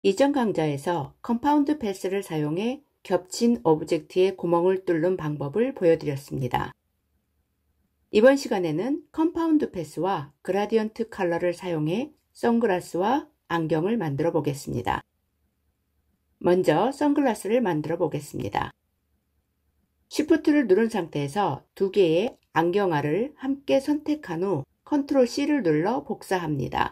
이전 강좌에서 컴파운드 패스를 사용해 겹친 오브젝트에 구멍을 뚫는 방법을 보여드렸습니다. 이번 시간에는 컴파운드 패스와 그라디언트 컬러를 사용해 선글라스와 안경을 만들어 보겠습니다. 먼저 선글라스를 만들어 보겠습니다. Shift를 누른 상태에서 두 개의 안경알을 함께 선택한 후 Ctrl C를 눌러 복사합니다.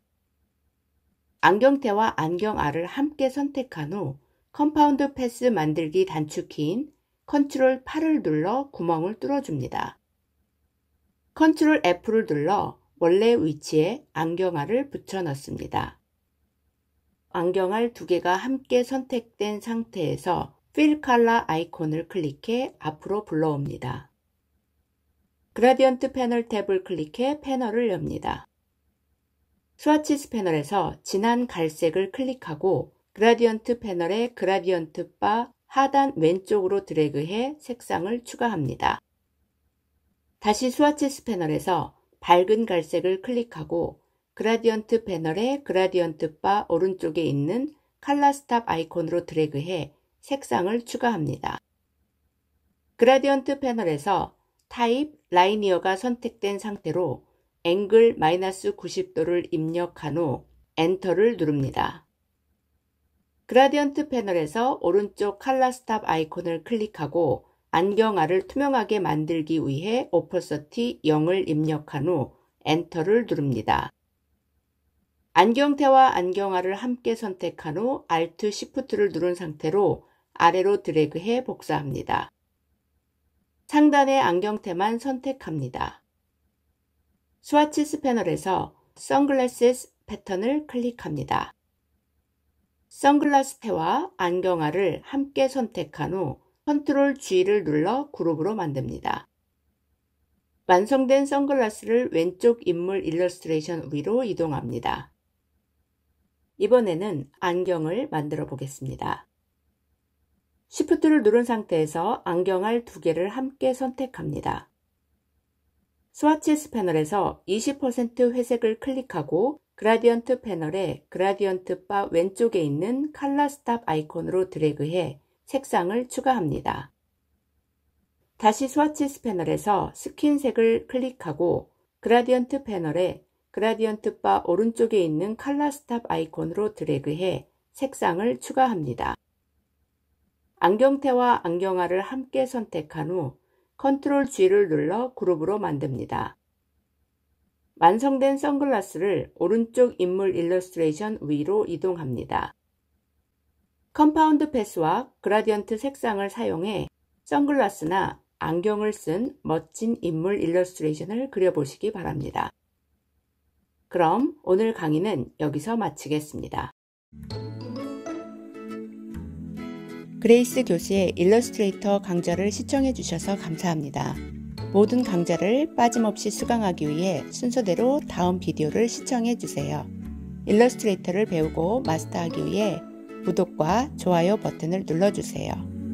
안경테와 안경알을 함께 선택한 후 컴파운드 패스 만들기 단축키인 Ctrl 8을 눌러 구멍을 뚫어줍니다. Ctrl F를 눌러 원래 위치에 안경알을 붙여 넣습니다. 안경알 두 개가 함께 선택된 상태에서 Fill Color 아이콘을 클릭해 앞으로 불러옵니다. 그라디언트 패널 탭을 클릭해 패널을 엽니다. 스와치스 패널에서 진한 갈색을 클릭하고 그라디언트 패널의 그라디언트 바 하단 왼쪽으로 드래그해 색상을 추가합니다. 다시 스와치스 패널에서 밝은 갈색을 클릭하고 그라디언트 패널의 그라디언트 바 오른쪽에 있는 컬러 스탑 아이콘으로 드래그해 색상을 추가합니다. 그라디언트 패널에서 타입 라이니어가 선택된 상태로 앵글 -90도를 입력한 후 엔터를 누릅니다. 그라디언트 패널에서 오른쪽 컬러 스탑 아이콘을 클릭하고 안경알을 투명하게 만들기 위해 오퍼서티 0을 입력한 후 엔터를 누릅니다. 안경테와 안경알을 함께 선택한 후 Alt Shift를 누른 상태로 아래로 드래그해 복사합니다. 상단의 안경테만 선택합니다. 스와치스 패널에서 선글라스 패턴을 클릭합니다. 선글라스 테와 안경알을 함께 선택한 후 Ctrl G를 눌러 그룹으로 만듭니다. 완성된 선글라스를 왼쪽 인물 일러스트레이션 위로 이동합니다. 이번에는 안경을 만들어 보겠습니다. Shift를 누른 상태에서 안경알 두 개를 함께 선택합니다. 스와치스 패널에서 20% 회색을 클릭하고 그라디언트 패널의 그라디언트 바 왼쪽에 있는 컬러 스탑 아이콘으로 드래그해 색상을 추가합니다. 다시 스와치스 패널에서 스킨색을 클릭하고 그라디언트 패널의 그라디언트 바 오른쪽에 있는 컬러 스탑 아이콘으로 드래그해 색상을 추가합니다. 안경테와 안경알을 함께 선택한 후 Ctrl G를 눌러 그룹으로 만듭니다. 완성된 선글라스를 오른쪽 인물 일러스트레이션 위로 이동합니다. 컴파운드 패스와 그라디언트 색상을 사용해 선글라스나 안경을 쓴 멋진 인물 일러스트레이션을 그려보시기 바랍니다. 그럼 오늘 강의는 여기서 마치겠습니다. 그레이스 교수의 일러스트레이터 강좌를 시청해 주셔서 감사합니다. 모든 강좌를 빠짐없이 수강하기 위해 순서대로 다음 비디오를 시청해 주세요. 일러스트레이터를 배우고 마스터하기 위해 구독과 좋아요 버튼을 눌러주세요.